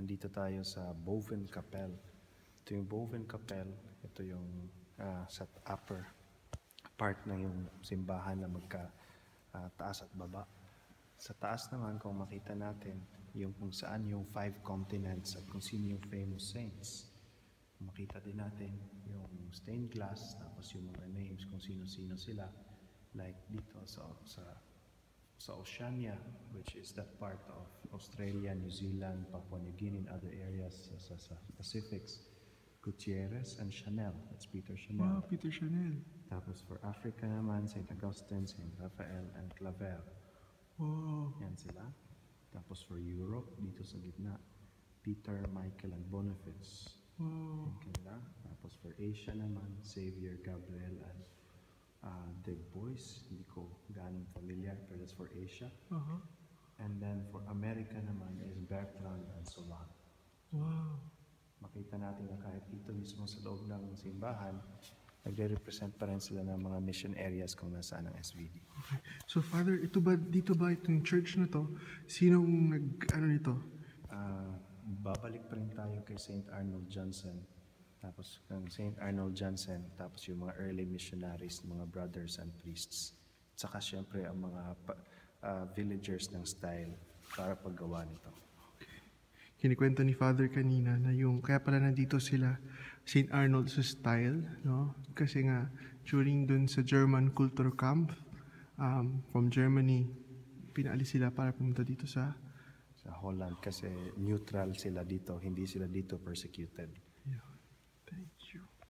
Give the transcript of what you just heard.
Nandito tayo sa Boven Kapel. Ito yung Boven Kapel. Ito yung sa upper part ng yung simbahan na magka taas at baba. Sa taas naman, kung makita natin, yung kung saan yung 5 continents at kung sino yung famous saints. Makita din natin yung stained glass, tapos yung mga names kung sino-sino sila. Like dito sa Oceania, which is that part of Australia, New Zealand, Papua New Guinea, and other areas sa Pacifics. Gutierrez and Chanel. That's Peter Chanel. Wow, Peter Chanel. Tapos for Africa naman, St. Augustine, St. Raphael, and Clavel. Wow. Yan sila. Tapos for Europe, dito sa gitna, Peter, Michael, and Boniface. Wow. Yan kanila. Tapos for Asia naman, Xavier, Gabriel, and De Bois. Hindi ko ganun familiar, pero that's for Asia. And then for America naman is Bertrand and Solan. Wow. Makita natin na kahit dito mismo sa loob ng simbahan, nagre-represent pa rin sila ng mga mission areas kung nasaan ang SVD. Okay. So Father, dito ba itong church na to? Sinong nag-ano nito? Babalik pa rin tayo kay St. Arnold Johnson. Tapos kang St. Arnold Johnson, tapos yung mga early missionaries, mga brothers and priests. At saka syempre ang mga villagers ng style para paggawa nito. Kinikwento ni Father kanina na yung kaya pala nandito sila St. Arnold sa style, no? Kasi nga during dun sa German culture camp from Germany, pinaalis sila para pumunta dito sa Holland kasi neutral sila dito, hindi sila dito persecuted.